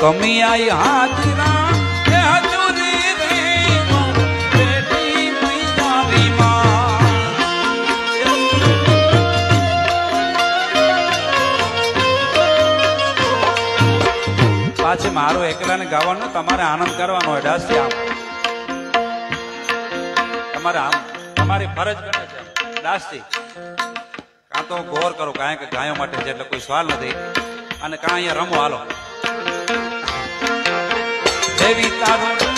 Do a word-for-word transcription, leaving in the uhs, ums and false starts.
ગમી આઈ હાજરા એ હજુરી રી બેટી મૈયારી માં પાછી મારું એકલાને ગાવાનું તમારે આનંદ કરવાનો હોય દાસી આમ તમારે આમ તમારી ફરજ બને છે દાસી કાં તો ગોર કરો કાંઈ કે ગાયો માટે છે એટલે કોઈ સવાલ નથી અને કાં અહીંયા રમો હાલો દેવી તારું